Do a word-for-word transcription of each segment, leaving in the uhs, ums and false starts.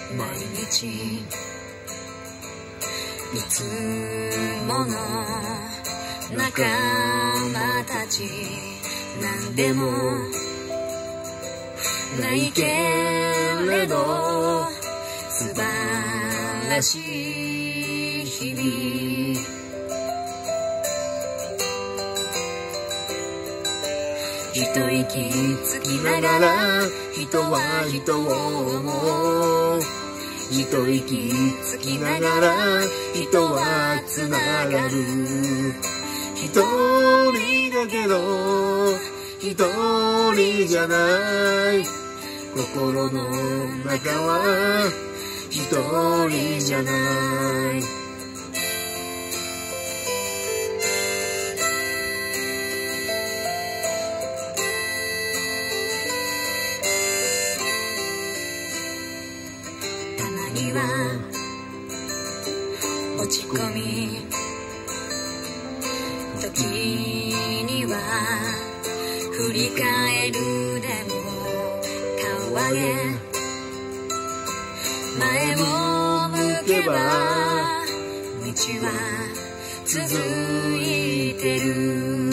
毎日いつもの仲間たちなんでもないけれど素晴らしい日々一息つきながら人は人を思う一息つきながら人はつながる一人だけど一人じゃない心の中は一人じゃないたまには落ち込み時には振り返るでも顔上げ前を向けば道は続いてる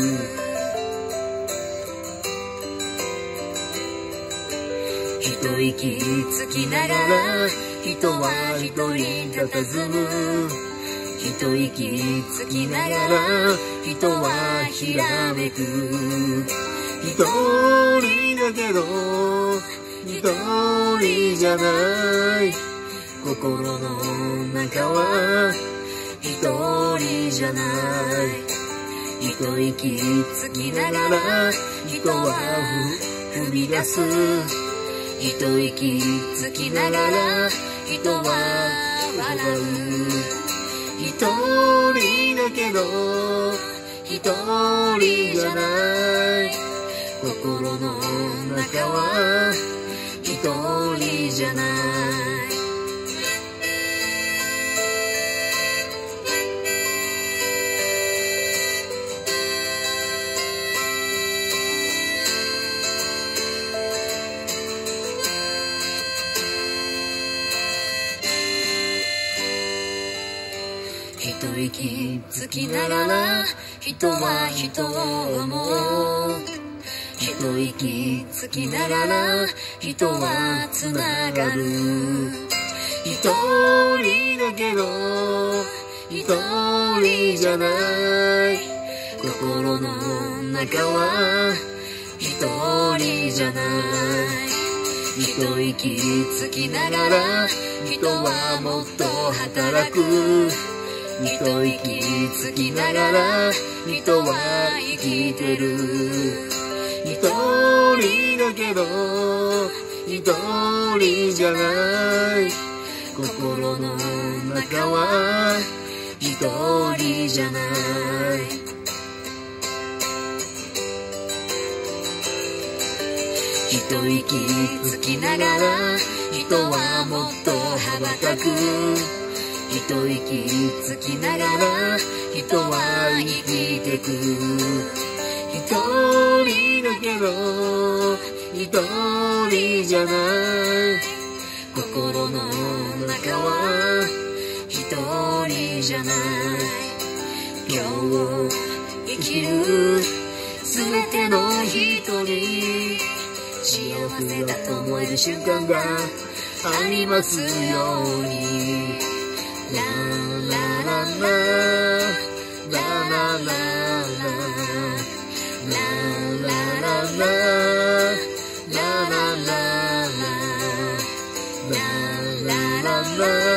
一息つきながら人は一人佇む一息つきながら人はひらめく一人だけど一人じゃない心の中は一人じゃない一息つきながら人は踏み出す一息つきながら人は笑う一人だけど一人じゃない心の中は一人じゃない一息つきながら人は人を思う一息つきながら人はつながる一人だけど一人じゃない心の中は一人じゃない一息つきながら人はもっと働く一息つきながら人は生きてる一人だけど一人じゃない心の中は一人じゃない一息つきながら人はもっと羽ばたく一息つきながら人は生きてく一人だけど一人じゃない心の中は一人じゃない今日生きるすべての人に幸せだと思える瞬間がありますようにラララララララララララララララララ